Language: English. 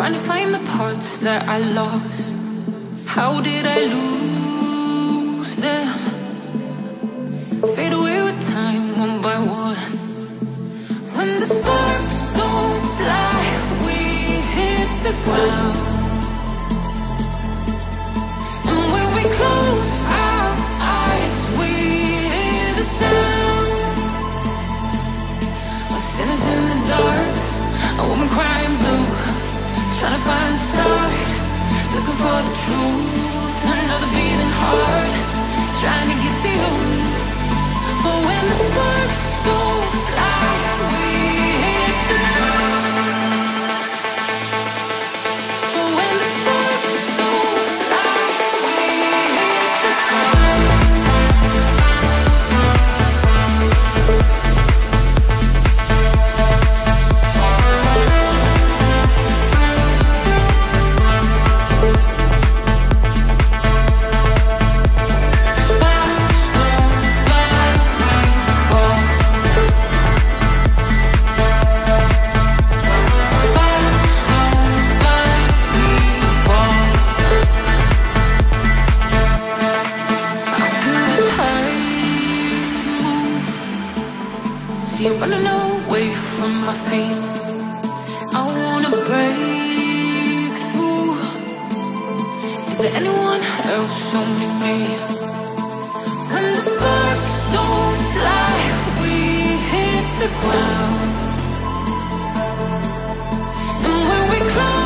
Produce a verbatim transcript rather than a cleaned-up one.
trying to find the parts that I lost. How did I lose them? Fade away with time, one by one. When the sparks don't fly, we hit the ground. And when we close our eyes, we hear the sound of sinners in the dark, a woman crying blue, trying to find the start, looking for the truth. Another beating heart, trying to get to you. But when the sparks don't fly, we hit the ground. But when the sparks don't fly, we hit the ground. I'm running away from my feet. I wanna break through. Is there anyone else, only me? When the sparks don't fly, we hit the ground. And when we close